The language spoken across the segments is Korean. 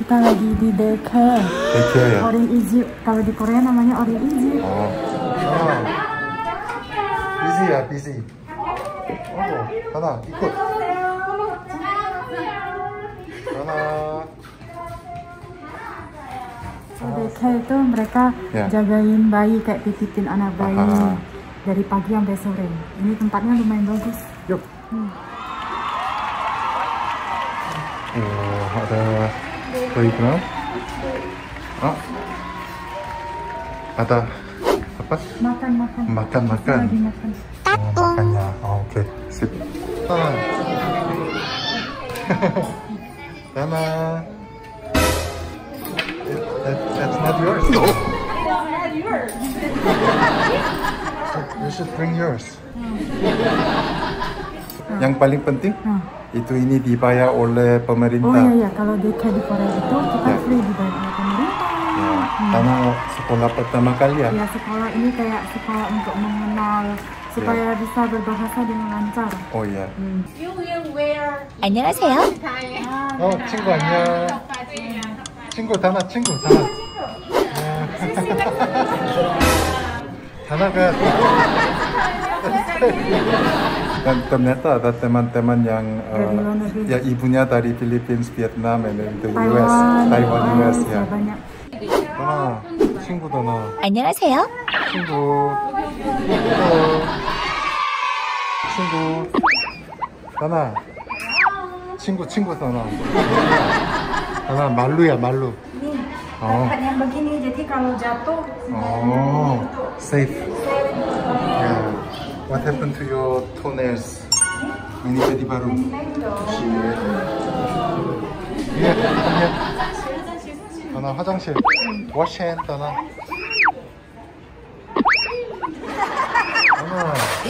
Kita lagi di daycare. Daycare ya? Orange Egypt. Kalau di Korea namanya Orange Egypt. Oh. Busy ya, busy. Oh, Hana, ikut. Hana. Daycare itu mereka jagain bayi, kayak titipin anak bayi dari pagi sampai sore. Ini tempatnya lumayan bagus. Yuk. Oh, ada playground. Oh, ada apa? Makan. Makan. Lagi makan. Oh, makannya. Oh, oke. Sip. Dana. That's not yours. No. You should bring yours. Yang paling penting itu ini dibayar oleh pemerintah. Oh iya, kalau daycare di Korea itu kita free dibayar oleh pemerintah. Karena sekolah pertama kali ya. Ya, sekolah ini kayak sekolah untuk mengenal supaya bisa berbahasa dengan lancar. Oh iya. 안녕하세요. 친구 안녕. 친구 다나. Dana가 dan ternyata ada teman-teman yang ya ibunya dari Philippines, Vietnam, and the US, Taiwan, US ya. Dana, 친구 Dana. 안녕하세요. 친구. 친구. Dana. 친구 Dana. Dana 말루야, 말루. Tempat yang begini, jadi kalau jatuh safe. Yeah. What happened to your toenails? Ini jadi baru. Iya, Dana 화장실. Wash hand, Dana. Dana.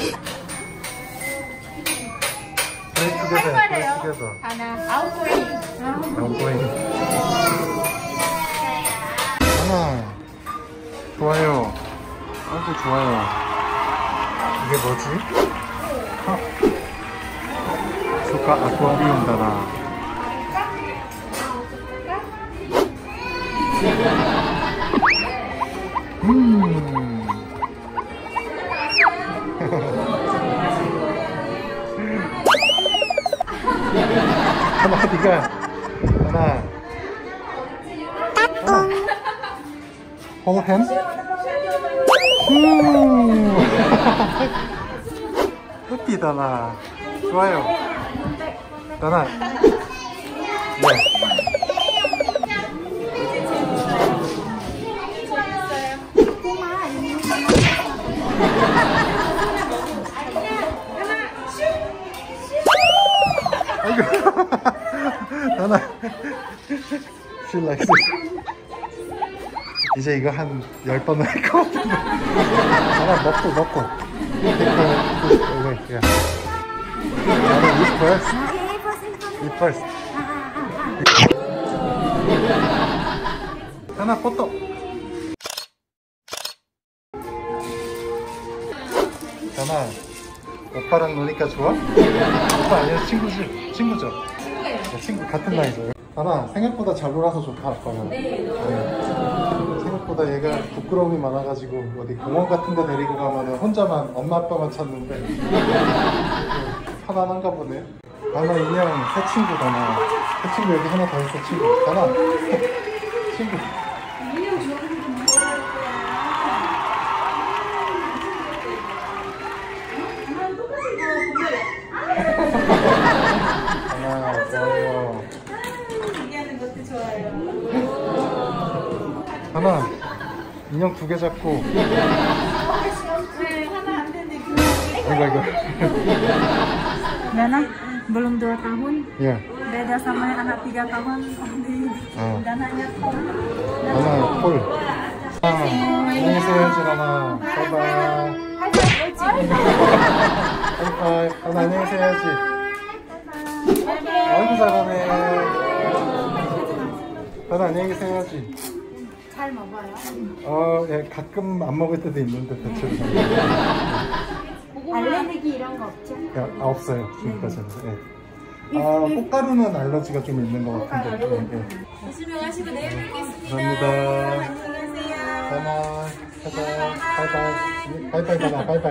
Play together. Outgoing. Dana. 좋아요. 아주 좋아요. 이게 뭐지? 수카 아쿠아리움 Dana. Dana, tiga. Dana. Hold hand. 해피 Dana. 좋아요. Dana. 네. 아이고. Dana. She likes it. 이제 이거 한 10번 할 것 같은데. Dana 먹고. Wait, yeah. Eat first. Dana, 포토. Dana, 오빠랑 노니까 좋아? 오빠 아니야? 친구죠? 친구 같은 나이죠. Dana, 생각보다 잘 놀아서 좋다, 아빠는. 생각보다 얘가 부끄러움이 많아가지고 어디 공원 같은 데 데리고 가면 혼자만 엄마 아빠만 찾는데 편안한가 보네. Dana 인형 새 친구 Dana. 새 친구 여기 하나 더 있어. 친구 Dana. 친구. Dana 좋아요. Dana 인형 2개 잡고. 아이고. Dana belum 2 tahun. Iya. Beda sama anak 3 tahun. Dananya full. Dana 콜. 안녕히 계세요, Dana. 바이바이. 하이파이브. Dana 안녕히 계세요지. 아이고 잘하네. Dana 안녕히 계세요지. 잘 먹어요. 예, 가끔 안 먹을 때도 있는데 대체로. 알레르기 이런 거 없죠? 없어요, 지금까지는. 예. 꽃가루는 알러지가 좀 있는 것 같은데. 조심히 가시고 내일 뵙겠습니다. 감사합니다. 바이바이. 바이바이.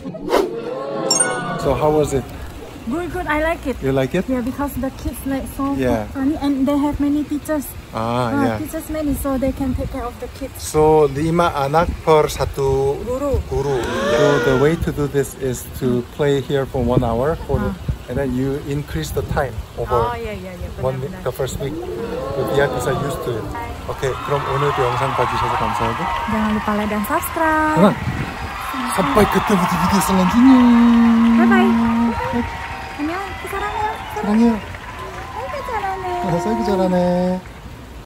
So how was it? Good. I like it. You like it? Yeah, because the kids like so Yeah. funny and they have many teachers. Yeah. Teachers many, so they can take care of the kids. So 5 anak per 1 Guru. guru. So the way to do this is to play here for 1 hour and then you increase the time over Yeah. the first week. The kids are used to it. Okay, 그럼 오늘도 영상 봐주셔서 감사하고 Jangan lupa like dan subscribe. sampai ketemu di video selanjutnya. Bye bye. 안녕. 사랑해요. 사랑해요. 아이고 잘하네. 사이기 잘하네.